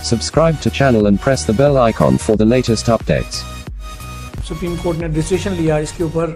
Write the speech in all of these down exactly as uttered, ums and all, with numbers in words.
Subscribe to channel and press the bell icon for the latest updates. Supreme court نے decision لیا اس کے اوپر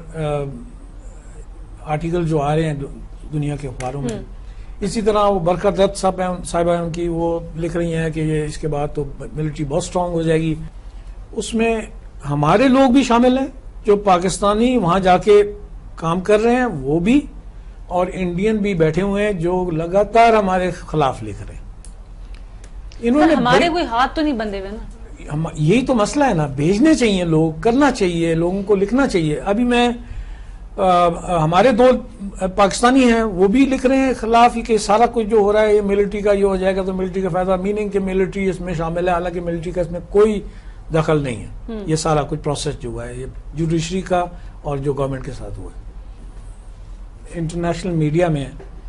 آرٹیکل جو آ رہے ہیں دنیا کے اخباروں میں. اسی طرح وہ برکت دت صاحبہ ان کی وہ لکھ رہی ہیں کہ یہ اس کے بعد تو ملٹری بہت سٹرونگ ہو جائے گی. اس میں ہمارے لوگ بھی شامل ہیں جو پاکستانی وہاں جا کے کام کر رہے ہیں وہ بھی, اور انڈین بھی بیٹھے ہوئے ہیں جو لگاتار ہمارے خلاف لکھ رہے ہیں. انہوں نے ہمارے کوئی ہاتھ تو نہیں بندے ہوئے نا, یہی تو مسئلہ ہے نا. بھیجنے چاہیے لوگ, کرنا چاہیے, لوگوں کو لکھنا چاہیے. ابھی میں ہمارے دو پاکستانی ہیں وہ بھی لکھ رہے ہیں خلاف ہی کہ سارا کچھ جو ہو رہا ہے یہ ملٹری کا یہ ہو جائے گا تو ملٹری کا فائدہ, میننگ کہ ملٹری اس میں شامل ہے, حالانکہ ملٹری کا اس میں کوئی دخل نہیں ہے. یہ سارا کچھ پروسیس جو ہوا ہے یہ جوڈیشری کا اور جو گورنمنٹ کے ساتھ ہوا ہے. انٹرنیشنل میڈیا میں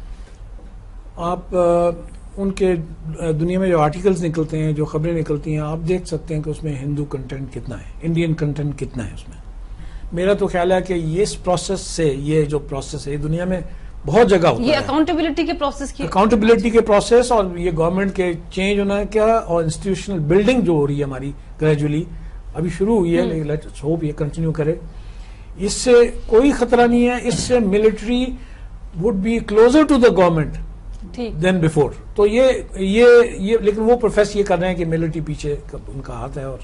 آپ ان کے دنیا میں جو آرٹیکلز نکلتے ہیں, جو خبریں نکلتی ہیں, آپ دیکھ سکتے ہیں کہ اس میں ہندو کنٹینٹ کتنا ہے, انڈین کنٹینٹ کتنا ہے اس میں. میرا تو خیال ہے کہ اس پروسیس سے, یہ جو پروسیس ہے دنیا میں بہت جگہ ہوتا ہے, یہ اکاؤنٹیبلٹی کے پروسیس کی اکاؤنٹیبلٹی کے پروسیس, اور یہ گورنمنٹ کے چینج ہونا ہے کیا, اور انسٹیٹیوشنل بلڈنگ جو ہو رہی ہے ہماری گریجولی ابھی شروع ہوئی ہے, لیکن لیٹس ہوپ یہ کنٹینیو کرے. اس سے کوئی خطرہ نہیں ہے, اس سے military would be closer to the government then before. تو یہ یہ یہ لیکن وہ پروفیس یہ کر رہے ہیں کہ ملٹری پیچھے ان کا ہاتھ ہے. اور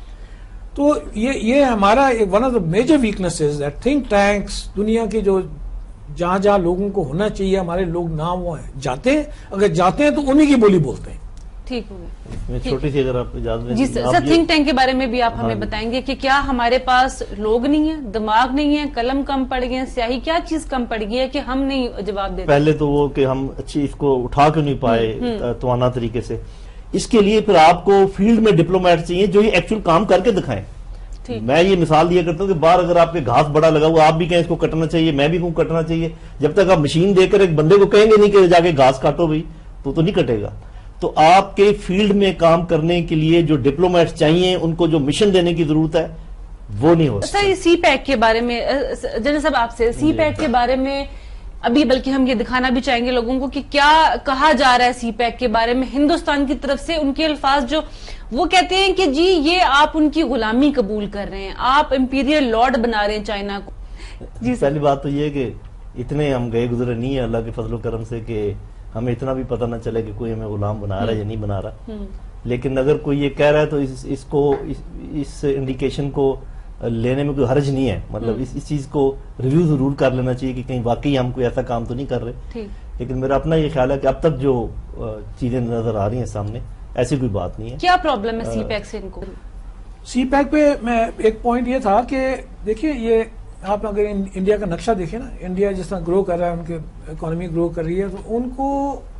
تو یہ یہ ہمارا one of the major weaknesses that think tanks دنیا کے جو جہاں جہاں لوگوں کو ہونا چاہیے, ہمارے لوگ نہ وہ ہیں, جاتے ہیں, اگر جاتے ہیں تو انہی کی بولی بولتے ہیں. ٹھیک ہو گیا. چھوٹی سی اگر آپ اجازت دیں. جی سر, تھنک ٹینک کے بارے میں بھی آپ ہمیں بتائیں گے کہ کیا ہمارے پاس لوگ نہیں ہیں, دماغ نہیں ہے, قلم کم پڑ گئے ہیں, سیاہی کیا چیز کم پڑ گئی ہے کہ ہم نہیں جواب دیتے؟ پہلے تو وہ کہ ہم اچھی اس کو اٹھا کیوں نہیں پائے توانا طریقے سے. اس کے لیے پھر آپ کو فیلڈ میں ڈپلومیٹ چاہیے جو یہ ایکچوئل کام کر کے دکھائیں. میں یہ مثال دیا کرتا ہوں کہ باہر اگر آپ کے گھاس بڑا لگا ہوا, آپ بھی کہیں اس کو کٹنا چاہیے, میں بھی کہوں کٹنا چاہیے, جب تک آپ مشین دے کر ایک بندے کو کہیں گے نہیں کہ جا کے گھاس کاٹو بھائی, تو تو نہیں کٹے گا. تو آپ کے فیلڈ میں کام کرنے کے لیے جو ڈپلومیٹ چاہیے, ان کو جو مشن دینے کی ضرورت ہے وہ نہیں ہو سکتا. سر, سی پیک کے بارے میں جنرل صاحب آپ سے, سی پیک کے بارے میں ابھی بلکہ ہم یہ دکھانا بھی چاہیں گے لوگوں کو کہ کیا کہا جا رہا ہے سی پیک کے بارے میں ہندوستان کی طرف سے. ان کے الفاظ جو وہ کہتے ہیں کہ جی یہ آپ ان کی غلامی قبول کر رہے ہیں, آپ امپیریل لارڈ بنا رہے ہیں چائنا کو. جی پہلی بات تو یہ ہے کہ اتنے ہم گئے گزرے نہیں ہیں اللہ کے فضل و کرم سے کہ ہمیں اتنا بھی پتہ نہ چلے کہ کوئی ہمیں غلام بنا رہا ہے یا نہیں بنا رہا. لیکن اگر کوئی یہ کہہ رہا ہے تو اس, اس کو اس, اس انڈیکیشن کو لینے میں کوئی حرج نہیں ہے. مطلب اس, اس چیز کو ریویو ضرور کر لینا چاہیے کہ کہیں واقعی ہم کوئی ایسا کام تو نہیں کر رہے. لیکن میرا اپنا یہ خیال ہے کہ اب تک جو چیزیں نظر آ رہی ہیں سامنے ایسی کوئی بات نہیں ہے. کیا پرابلم ہے سی پیک سے ان کو؟ سی پیک پہ میں ایک پوائنٹ یہ تھا کہ دیکھیے, یہ آپ اگر انڈیا کا نقشہ دیکھیں نا, انڈیا جس طرح گرو کر رہا ہے, ان کے اکانومی گرو کر رہی ہے, تو ان کو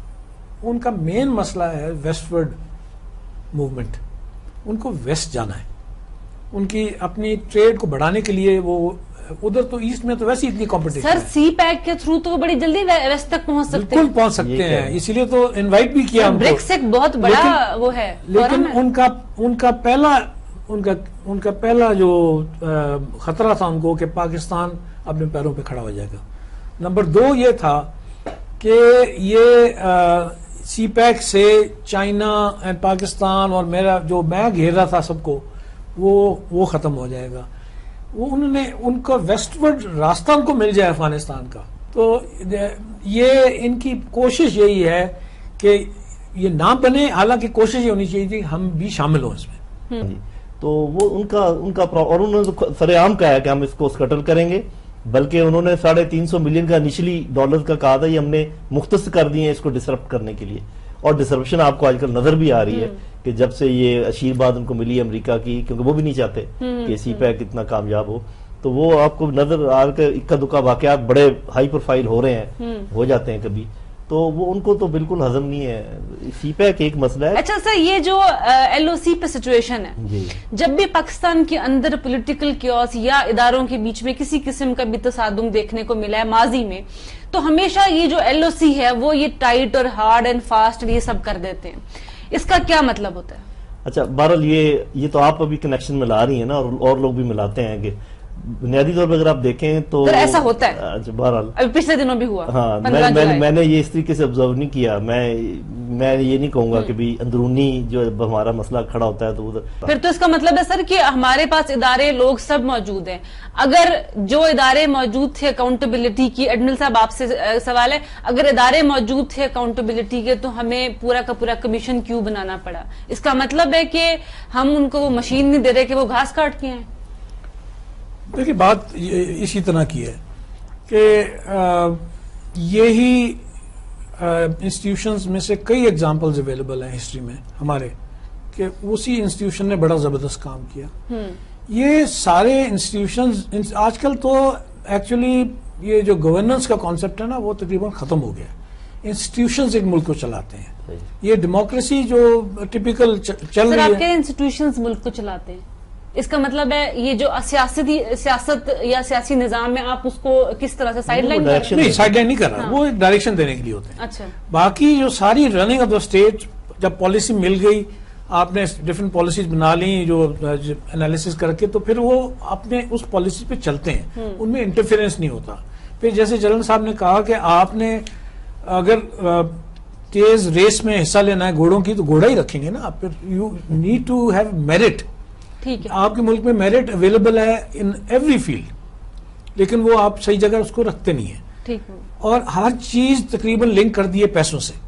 ان کا مین مسئلہ ہے ویسٹ ورڈ موومنٹ. ان کو ویسٹ جانا ہے, ان کی اپنی ٹریڈ کو بڑھانے کے لیے. وہ ادھر تو ایسٹ میں تو ویسے اتنی کمپٹیشن. سر سی پیک کے تھرو تو بڑی جلدی ویسٹ تک پہنچ سکتے ہیں. بالکل پہنچ سکتے ہیں, اسی لیے تو انوائٹ بھی کیا. برکس ایک بہت بڑا وہ ہے, لیکن ان کا ان کا پہلا ان کا ان کا پہلا جو خطرہ تھا ان کو کہ پاکستان اپنے پیروں پہ کھڑا ہو جائے گا. نمبر دو یہ تھا کہ یہ سی پیک سے چائنا اینڈ پاکستان اور میرا جو میں گھیر رہا تھا سب کو, وہ وہ ختم ہو جائے گا. وہ انہوں نے ان کا ویسٹ ورڈ راستہ ان کو مل جائے افغانستان کا. تو یہ ان کی کوشش یہی ہے کہ یہ نہ بنے, حالانکہ کوشش یہ ہونی چاہیے تھی ہم بھی شامل ہوں اس میں. تو وہ ان کا ان کا اور انہوں نے سر عام کہا ہے کہ ہم اس کو سکٹل کریں گے, بلکہ انہوں نے ساڑھے تین سو ملین کا انیشلی ڈالر کا کہا تھا, یہ ہم نے مختص کر دیے ہیں اس کو ڈسرپٹ کرنے کے لیے. اور ڈسرپشن آپ کو آج کل نظر بھی آ رہی ہے کہ جب سے یہ اشیرباد ان کو ملی امریکہ کی, کیونکہ وہ بھی نہیں چاہتے کہ سی پیک اتنا کامیاب ہو, تو وہ آپ کو نظر آ کے اکا دکا واقعات بڑے ہائی پروفائل ہو رہے ہیں, ہو جاتے ہیں کبھی, تو وہ ان کو تو بالکل ہضم نہیں ہے. سی پیک ایک مسئلہ ہے. اچھا سر, یہ جو ایل او سی پہ سچویشن ہے, جب بھی پاکستان کے اندر پولیٹیکل کیوس یا اداروں کے بیچ میں کسی قسم کا بھی تصادم دیکھنے کو ملا ہے ماضی میں, تو ہمیشہ یہ جو ایل او سی ہے وہ یہ ٹائٹ اور ہارڈ اینڈ فاسٹ یہ سب کر دیتے ہیں. اس کا کیا مطلب ہوتا ہے؟ اچھا بہرحال یہ یہ تو آپ ابھی کنیکشن ملا رہی ہیں نا, اور اور لوگ بھی ملاتے ہیں کہ بنیادی طور پر اگر آپ دیکھیں تو ایسا ہوتا ہے بہرحال ابھی پچھلے دنوں بھی ہوا. ہاں میں نے یہ اس طریقے سے آبزرو نہیں کیا. میں میں یہ نہیں کہوں گا کہ بھی اندرونی جو ہمارا مسئلہ کھڑا ہوتا ہے تو ادھر. پھر تو اس کا مطلب ہے سر کہ ہمارے پاس ادارے لوگ سب موجود ہیں. اگر جو ادارے موجود تھے اکاؤنٹیبلٹی کی, ایڈمل صاحب آپ سے سوال ہے, اگر ادارے موجود تھے اکاؤنٹیبلٹی کے تو ہمیں پورا کا پورا کمیشن کیوں بنانا پڑا؟ اس کا مطلب ہے کہ ہم ان کو وہ مشین نہیں دے رہے کہ وہ گھاس کاٹ کے ہیں. دیکھیے بات اسی طرح کی ہے کہ یہی انسٹیٹیوشنز میں سے کئی ایگزامپلز اویلیبل ہیں ہسٹری میں ہمارے کہ اسی انسٹیٹیوشن نے بڑا زبردست کام کیا. یہ سارے انسٹیٹیوشنز آج کل تو ایکچولی یہ جو گورننس کا کانسیپٹ ہے نا وہ تقریباً ختم ہو گیا. انسٹیٹیوشنز ایک ملک کو چلاتے ہیں. یہ ڈیموکریسی جو ٹپیکل چل رہی ہے, آپ کے انسٹیٹیوشنز ملک کو چلاتے ہیں, اس کا مطلب ہے یہ جو سیاسی سیاست یا سیاسی نظام میں آپ اس کو کس طرح سے سائیڈ لائن نہیں سائیڈ لائن نہیں کر رہا, وہ ڈائریکشن دینے کے لیے ہوتے ہیں. اچھا, باقی جو ساری رننگ آف دا اسٹیٹ جب پالیسی مل گئی, آپ نے ڈفرینٹ پالیسیز بنا لی جو انالیسس کر کے, تو پھر وہ اپنے اس پالیسی پہ چلتے ہیں, ان میں انٹرفیئرنس نہیں ہوتا. پھر جیسے جلن صاحب نے کہا کہ آپ نے اگر تیز ریس میں حصہ لینا ہے گھوڑوں کی تو گھوڑا ہی رکھیں گے نا آپ. پھر you need to have merit. آپ کے ملک میں میرٹ اویلیبل ہے ان ایوری فیلڈ, لیکن وہ آپ صحیح جگہ اس کو رکھتے نہیں ہیں. اور ہر چیز تقریباً لنک کر دی ہے پیسوں سے.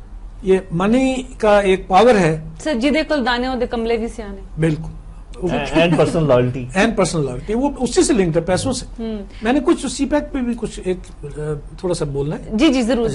یہ منی کا ایک پاور ہے سر, جدے کل دانے ہو دے کملے بھی سیانے. بالکل, and personal loyalty and personal loyalty وہ اسی سے لنکڈ ہے, پیسوں سے. میں نے کچھ سی پیک پہ بھی کچھ ایک تھوڑا سا بولنا ہے. جی جی ضرور.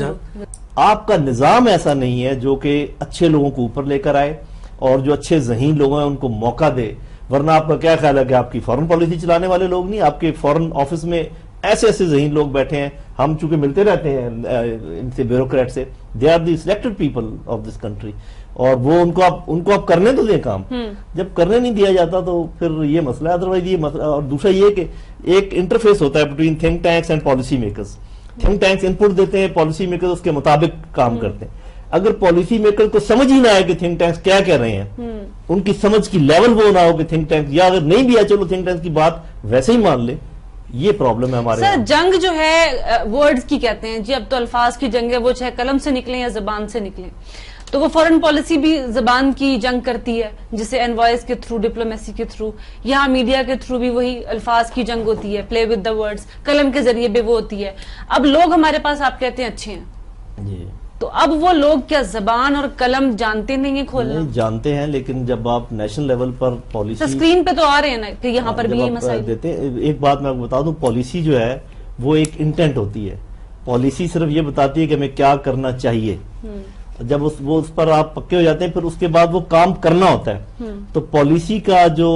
آپ کا نظام ایسا نہیں ہے جو کہ اچھے لوگوں کو اوپر لے کر آئے اور جو اچھے ذہین لوگ ہیں ان کو موقع دے. ورنہ آپ کا کیا خیال ہے کہ آپ کی فورن پالیسی چلانے والے لوگ نہیں, آپ کے فورن آفس میں ایسے ایسے ذہین لوگ بیٹھے ہیں. ہم چونکہ ملتے رہتے ہیں ان سے بیوروکریٹ سے, they are the selected people of this country, اور وہ ان کو آپ ان کو آپ کرنے تو دیں کام. جب کرنے نہیں دیا جاتا تو پھر یہ مسئلہ ہے. ادروائز یہ مسئلہ. اور دوسرا یہ کہ ایک انٹرفیس ہوتا ہے between think tanks and policy makers. Think tanks input دیتے ہیں, پالیسی میکرز اس کے مطابق کام کرتے ہیں. اگر پالیسی میکر کو سمجھ ہی نہ آئے کہ تھنک ٹینکس کیا کہہ رہے ہیں, ان کی سمجھ کی لیول وہ نہ ہو کہ تھنک ٹینکس, یا اگر نہیں بھی ہے چلو تھنک ٹینکس کی بات ویسے ہی مان لے, یہ پرابلم ہے ہمارے. سر جنگ جو ہے ورڈز کی کہتے ہیں جی, اب تو الفاظ کی جنگ ہے, وہ چاہے قلم سے نکلیں یا زبان سے نکلیں. تو وہ فورن پالیسی بھی زبان کی جنگ کرتی ہے, جسے انوائس کے تھرو, ڈپلومیسی کے تھرو, یہاں میڈیا کے تھرو بھی وہی الفاظ کی جنگ ہوتی ہے, پلے ود دا ورڈز, قلم کے ذریعے بھی وہ ہوتی ہے. اب لوگ ہمارے پاس آپ کہتے ہیں اچھے ہیں جی, تو اب وہ لوگ کیا زبان اور قلم جانتے نہیں ہیں کھولنا؟ جانتے ہیں, لیکن جب آپ نیشنل لیول پر پالیسی اسکرین پہ تو آ رہے ہیں نا کہ یہاں پر بھی یہ مسائل دیتے. ایک بات میں آپ کو بتا دوں, پالیسی جو ہے وہ ایک انٹینٹ ہوتی ہے. پالیسی صرف یہ بتاتی ہے کہ ہمیں کیا کرنا چاہیے. جب اس وہ اس پر آپ پکے ہو جاتے ہیں پھر اس کے بعد وہ کام کرنا ہوتا ہے. تو پالیسی کا جو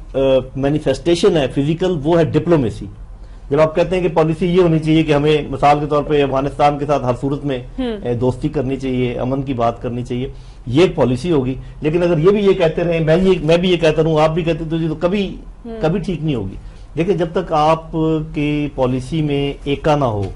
مینیفیسٹیشن ہے فزیکل, وہ ہے ڈپلومیسی. جب آپ کہتے ہیں کہ پالیسی یہ ہونی چاہیے کہ ہمیں مثال کے طور پہ افغانستان کے ساتھ ہر صورت میں دوستی کرنی چاہیے, امن کی بات کرنی چاہیے, یہ ایک پالیسی ہوگی. لیکن اگر یہ بھی یہ کہتے رہے, میں یہ میں بھی یہ کہتا رہوں, آپ بھی کہتے تو تو کبھی کبھی ٹھیک نہیں ہوگی. دیکھیں جب تک آپ کی پالیسی میں ایکا نہ ہو,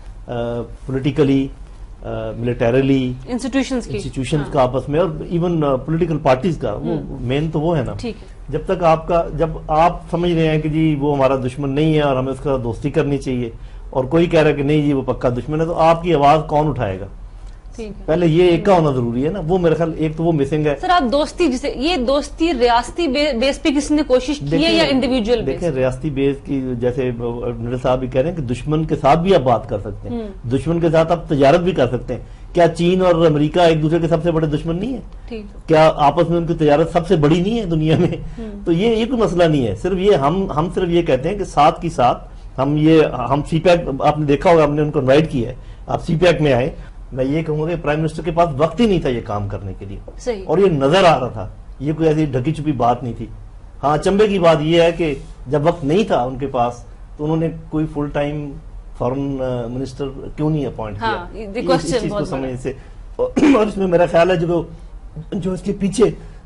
پولیٹیکلی, ملیٹریلی, انسٹیٹیوشنز کا آپس میں, اور ایون پولیٹیکل پارٹیز کا, وہ مین تو وہ ہے نا. جب تک آپ کا جب آپ سمجھ رہے ہیں کہ جی وہ ہمارا دشمن نہیں ہے اور ہمیں اس کا دوستی کرنی چاہیے, اور کوئی کہہ رہا ہے کہ نہیں جی وہ پکا دشمن ہے, تو آپ کی آواز کون اٹھائے گا؟ پہلے یہ ایک کا ہونا ضروری ہے نا. وہ میرے خیال ایک تو وہ مسنگ ہے. سر آپ دوستی جسے یہ دوستی ریاستی بیس پہ کسی نے کوشش کی ہے یا انڈیویجول بیس؟ دیکھیں ریاستی بیس کی, جیسے نڈر صاحب بھی کہہ رہے ہیں کہ دشمن کے ساتھ بھی آپ بات کر سکتے ہیں, دشمن کے ساتھ آپ تجارت بھی کر سکتے ہیں. کیا چین اور امریکہ ایک دوسرے کے سب سے بڑے دشمن نہیں ہے؟ کیا آپس میں ان کی تجارت سب سے بڑی نہیں ہے دنیا میں؟ تو یہ یہ کوئی مسئلہ نہیں ہے. صرف یہ ہم ہم صرف یہ کہتے ہیں کہ ساتھ کی ساتھ ہم یہ ہم سی پیک, آپ نے دیکھا ہوگا ہم نے ان کو انوائٹ کیا ہے, آپ سی پیک میں آئے. میں یہ کہوں گا کہ پرائم منسٹر کے پاس وقت ہی نہیں تھا یہ کام کرنے کے لیے, اور یہ نظر آ رہا تھا, یہ کوئی ایسی ڈھکی چھپی بات نہیں تھی. ہاں چمبے کی بات یہ ہے کہ جب وقت نہیں تھا ان کے پاس تو انہوں نے کوئی فل ٹائم فارن منسٹر کیوں نہیں اپوائنٹ کیا, اس چیز کو سمجھنے سے. اور اس میں میرا خیال ہے جو جو اس کے پیچھے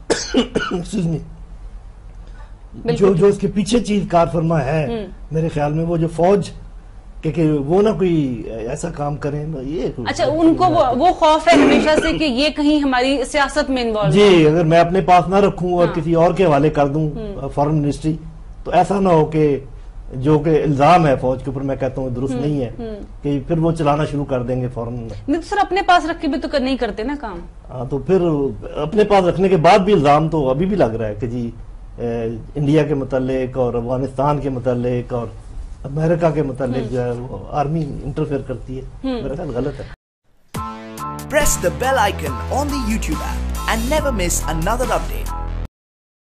جو جو اس کے پیچھے چیز کار فرما ہے میرے خیال میں, وہ جو فوج کہ وہ نہ کوئی ایسا کام کریں, یہ اچھا ان کو وہ خوف ہے ہمیشہ سے کہ یہ کہیں ہماری سیاست میں انوالو. جی اگر میں اپنے پاس نہ رکھوں اور کسی اور کے حوالے کر دوں فارن منسٹری, تو ایسا نہ ہو کہ جو کہ الزام ہے فوج کے اوپر، میں کہتا ہوں درست نہیں ہے کہ پھر وہ چلانا شروع کر دیں گے فوراً. نہیں تو سر اپنے پاس رکھ کے بھی تو نہیں کرتے نا کام. ہاں تو پھر اپنے پاس رکھنے کے بعد بھی الزام تو ابھی بھی لگ رہا ہے کہ جی انڈیا کے متعلق اور افغانستان کے متعلق اور امریکہ کے متعلق جو ہے وہ آرمی انٹرفیئر کرتی ہے. میرا خیال غلط ہے. Press the bell icon on the YouTube app and never miss another update.